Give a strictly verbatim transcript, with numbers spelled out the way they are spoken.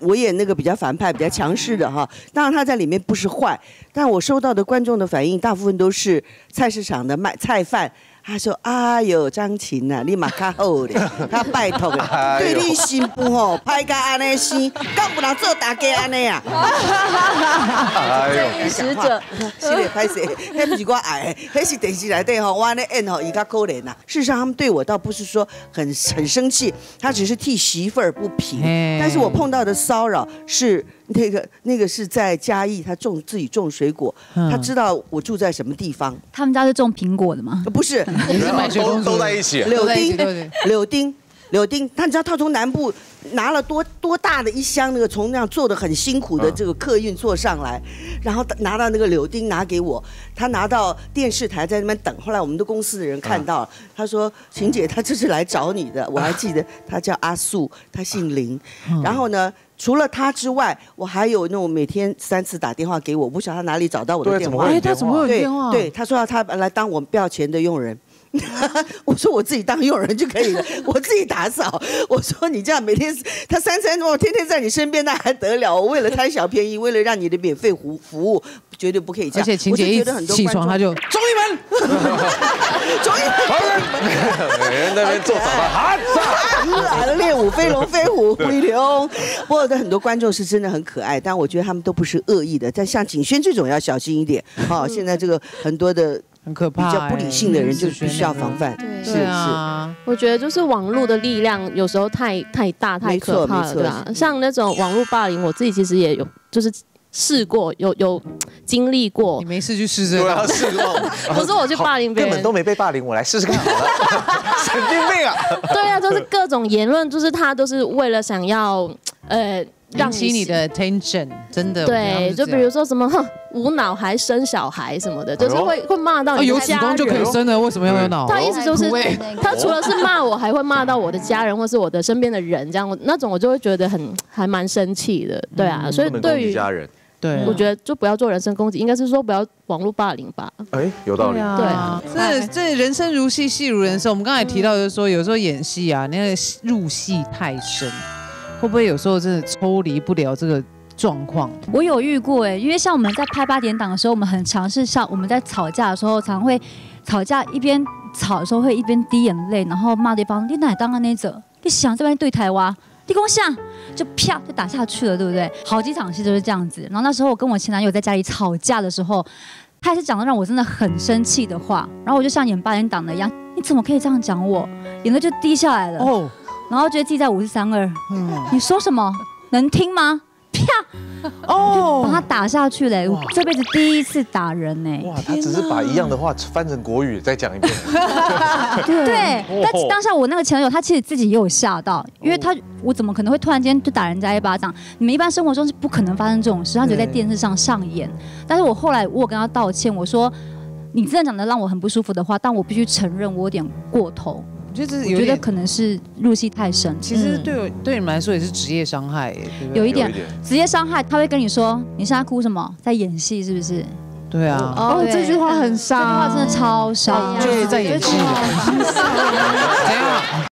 我演那个比较反派、比较强势的哈。当然他在里面不是坏，但我收到的观众的反应大部分都是菜市场的卖菜贩。 他说：“哎呦，张琴呐，你嘛较好咧，他拜托咧，对你新妇吼，歹甲安尼生，敢有人做大家安尼啊？” 正义使者， 是咧，歹势，迄不是我爱的，迄是电视内底吼，我安尼演吼，伊较可怜呐。事实上，他们对我倒不是说很很生气，他只是替媳妇儿不平。但是我碰到的骚扰是。 那个那个是在嘉义，他种自己种水果，他知道我住在什么地方。 他们家是种苹果的吗？ 不是， 都都在一起。 柳丁，柳丁，柳丁，他你知道他从南部拿了多多大的一箱那个从那样做的很辛苦的这个客运坐上来，然后拿到那个柳丁拿给我，他拿到电视台在那边等。后来我们的公司的人看到了，他说：“晴姐，他这是来找你的。”我还记得他叫阿素，他姓林。然后呢？ 除了他之外，我还有那种每天三次打电话给我，我不晓得他哪里找到我的电话。 哎，他怎么会有电话？ 对，他说要他来当我们不要钱的佣人。我说我自己当佣人就可以了，我自己打扫。我说你这样每天他三餐我天天在你身边，那还得了？我为了贪小便宜，为了让你的免费服服务，绝对不可以这样。 而且晴姐一起床他就钟义门， 钟义门， 人那边做早餐， 哈，练舞飞龙飞虎飞龙。不过的很多观众是真的很可爱，但我觉得他们都不是恶意的。但像景轩这种要小心一点。好，现在这个很多的。 很可怕， 比较不理性的人就必须要防范。 是是， 我觉得就是网络的力量有时候太太大太可怕了，对吧？像那种网络霸凌，我自己其实也有就是试过，有有经历过。 你没事去试这个？ 对啊，试过。 不是我去霸凌别人， 根本都没被霸凌，我来试试看好了。神经病啊！ 对啊，就是各种言论，就是他都是为了想要呃。 引起你的 attention， 真的对，就比如说什么无脑还生小孩什么的，就是会会骂到你的家人。 有子宫就可以生了，为什么要有脑？ 他意思就是，他除了是骂我，还会骂到我的家人或是我的身边的人，这样那种我就会觉得很还蛮生气的，对啊。所以对于家人， 对， 我觉得就不要做人身攻击，应该是说不要网络霸凌吧。 哎，有道理。 对啊， 这这人生如戏，戏如人生。我们刚才提到就是说，有时候演戏啊，那个入戏太深。 会不会有时候真的抽离不了这个状况？ 我有遇过哎，因为像我们在拍八点档的时候，我们很常是像我们在吵架的时候，常会吵架一边吵的时候会一边滴眼泪，然后骂对方，你哪当啊那者，你想这边对台湾，你跟我想，就啪就打下去了，对不对？好几场戏都是这样子。然后那时候我跟我前男友在家里吵架的时候，他也是讲的让我真的很生气的话，然后我就像演八点档的一样，你怎么可以这样讲我？眼泪就滴下来了。哦。 然后觉得自己在五四三二，嗯，你说什么能听吗？啪，哦，把他打下去嘞！这辈子第一次打人呢。 哇，他只是把一样的话翻成国语再讲一遍。 对，但当下我那个前男友他其实自己也有吓到，因为他我怎么可能会突然间就打人家一巴掌？你们一般生活中是不可能发生这种事，他只在电视上上演。但是我后来我有跟他道歉，我说你真的讲的让我很不舒服的话，但我必须承认我有点过头。 我觉得我觉得可能是入戏太深， 其实对我对你们来说也是职业伤害， 有一点职业伤害。他会跟你说：“你现在哭什么？在演戏是不是？” 对啊， 哦， 这句话很伤， 这句话真的超伤， 就是在演戏。怎样？